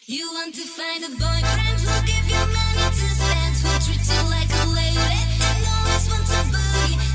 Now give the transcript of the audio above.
You want to find a boyfriend who'll give you money to spend, who'll treat you like a lady, and always wants a boogie.